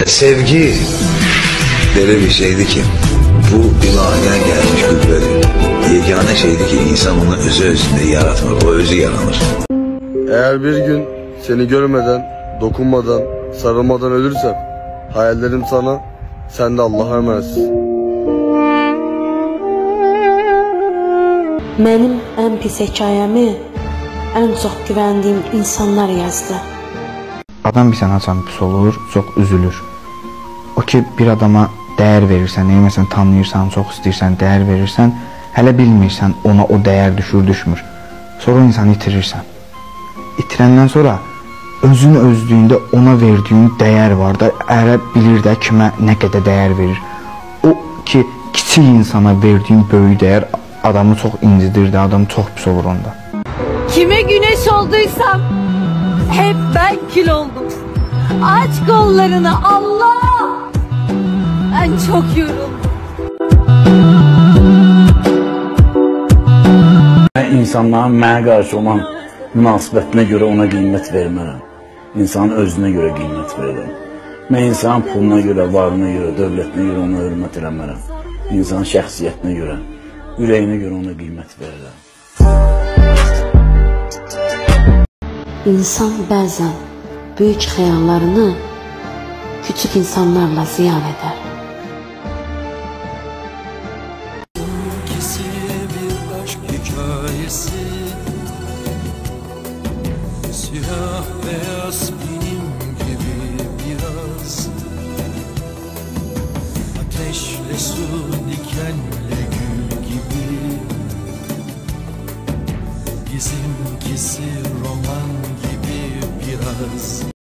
Sevgi böyle bir şeydi ki bu ilahiden gelmiş güdüleri. Yegane şeydi ki insan onu özü özünde yaratmır, o özü yaranır. Eğer bir gün seni görmeden, dokunmadan, sarılmadan ölürsem hayallerim sana, sen de Allah'a emanetsin. Mənim ən pis hekayəmi ən çox güvəndiyim insanlar yazdı. Adam bir sənə açan pis olur, çox üzülür. O ki bir adama dəyər verirsən, neyməsən tanıyırsan, çox istəyirsən, dəyər verirsən, hələ bilmirsən ona o dəyər düşmür. Sonra o insanı itirirsən. İtirəndən sonra özün özlüyündə ona verdiyin dəyər var da, ərə bilir də kimə nə qədər dəyər verir. O ki kiçik insana verdiyin böyük dəyər adamı çox incidir də, adam çox pis olur onda. Kime güneş olduysam hep ben kül oldum. Aç kollarını Allah. Ben çok yoruldum. Mən insanların mənə qarşı olan münasibətinə görə ona qiymət vermərəm. İnsanın özünə görə qiymət verirəm. Mən insanın puluna görə, varına görə, dövlətinə görə ona hörmət eləmərəm. İnsanın şəxsiyyətinə görə, ürəyinə görə ona qiymət verirəm. İnsan bəzən böyük xəyallarını küçük insanlarla ziyan edər. Bir aşk hikayesi, siyah beyaz benim gibi biraz, ateşle su, dikenle gül gibi, bizimkisi roman gibi biraz.